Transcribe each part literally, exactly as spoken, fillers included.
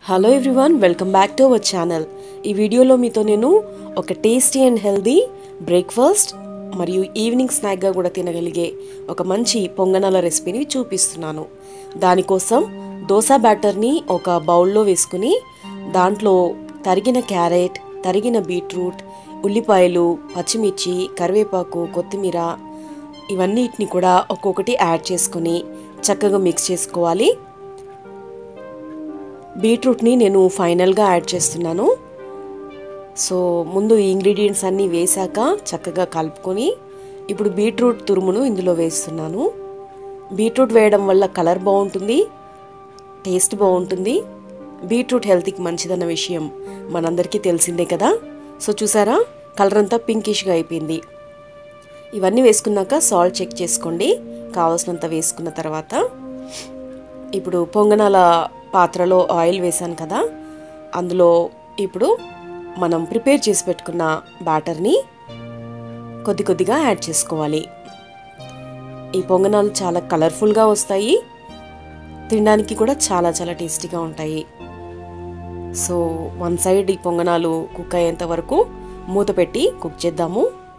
Hello everyone, welcome back to our channel. ఈ వీడియోలో మీతో నేను ఒక టేస్టీ అండ్ హెల్దీ బ్రేక్ఫాస్ట్ మరియు ఈవినింగ్ స్నాక్గా కూడా తినగలిగే ఒక మంచి పొంగనాల రెసిపీని చూపిస్తున్నాను. దానికోసం దోశ బ్యాటర్ని ఒక బౌల్లో వేసుకుని దాంట్లో తరిగిన క్యారెట్, తరిగిన బీట్రూట్, ఉల్లిపాయలు, పచ్చిమిర్చి, కరివేపాకు, కొత్తిమీర ఇవన్నిటిని కూడా ఒక్కొక్కటి యాడ్ చేసుకుని చక్కగా మిక్స్ చేసుకోవాలి. బీట్రూట్ని నేను ఫైనల్గా యాడ్ చేస్తున్నాను. సో ముందు ఈ ఇంగ్రీడియంట్స్ అన్నీ వేసాక చక్కగా కలుపుకొని ఇప్పుడు బీట్రూట్ తురుమును ఇందులో వేస్తున్నాను. బీట్రూట్ వేయడం వల్ల కలర్ బాగుంటుంది, టేస్ట్ బాగుంటుంది. బీట్రూట్ హెల్త్కి మంచిదన్న విషయం మనందరికీ తెలిసిందే కదా. సో చూసారా, కలర్ అంతా పింకిష్గా అయిపోయింది. ఇవన్నీ వేసుకున్నాక సాల్ట్ చెక్ చేసుకోండి. కావాల్సినంత వేసుకున్న తర్వాత ఇప్పుడు పొంగనాల పాత్రలో ఆయిల్ వేసాను కదా, అందులో ఇప్పుడు మనం ప్రిపేర్ చేసి పెట్టుకున్న బ్యాటర్ని కొద్ది కొద్దిగా యాడ్ చేసుకోవాలి. ఈ పొంగనాలు చాలా కలర్ఫుల్గా వస్తాయి, తినడానికి కూడా చాలా చాలా టేస్టీగా ఉంటాయి. సో వన్ సైడ్ ఈ పొంగనాలు కుక్ అయ్యేంత వరకు మూత పెట్టి కుక్ చేద్దాము.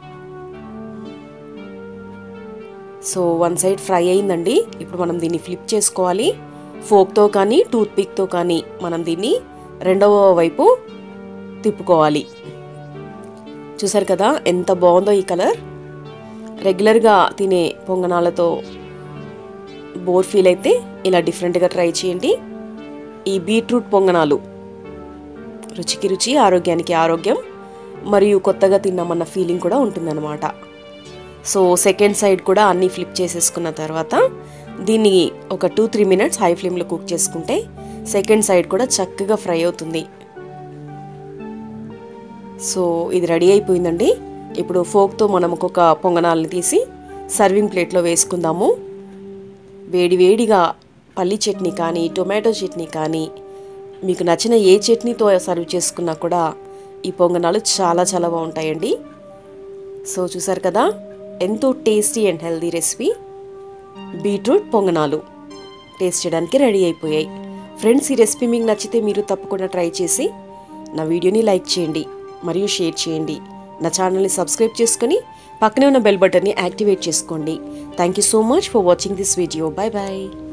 సో వన్ సైడ్ ఫ్రై అయిందండి. ఇప్పుడు మనం దీన్ని ఫ్లిప్ చేసుకోవాలి. ఫోక్తో కానీ టూత్ పిక్తో కానీ మనం దీన్ని రెండవ వైపు తిప్పుకోవాలి. చూసారు కదా ఎంత బాగుందో ఈ కలర్. రెగ్యులర్గా తినే పొంగనాలతో బోర్ ఫీల్ అయితే ఇలా డిఫరెంట్గా ట్రై చేయండి. ఈ బీట్రూట్ పొంగనాలు రుచికి రుచి, ఆరోగ్యానికి ఆరోగ్యం, మరియు కొత్తగా తిన్నామన్న ఫీలింగ్ కూడా ఉంటుందన్నమాట. సో సెకండ్ సైడ్ కూడా అన్నీ ఫ్లిప్ చేసేసుకున్న తర్వాత దీన్ని ఒక టూ త్రీ మినిట్స్ హై ఫ్లేమ్లో కుక్ చేసుకుంటే సెకండ్ సైడ్ కూడా చక్కగా ఫ్రై అవుతుంది. సో ఇది రెడీ అయిపోయిందండి. ఇప్పుడు ఫోక్తో మనం ఒక్కొక్క పొంగనాలని తీసి సర్వింగ్ ప్లేట్లో వేసుకుందాము. వేడి వేడిగా పల్లి చట్నీ కానీ టొమాటో చట్నీ కానీ మీకు నచ్చిన ఏ చట్నీతో సర్వ్ చేసుకున్నా కూడా ఈ పొంగనాలు చాలా చాలా బాగుంటాయండి. సో చూసారు కదా, ఎంతో tasty and healthy recipe beetroot పొంగనాలు టేస్ట్ చేయడానికి రెడీ అయిపోయాయి. ఫ్రెండ్స్, ఈ రెసిపీ మీకు నచ్చితే మీరు తప్పకుండా ట్రై చేసి నా వీడియోని లైక్ చేయండి మరియు షేర్ చేయండి. నా ఛానల్ని సబ్స్క్రైబ్ చేసుకొని పక్కనే ఉన్న బెల్ బటన్ని యాక్టివేట్ చేసుకోండి. Thank you so much for watching this video. Bye bye.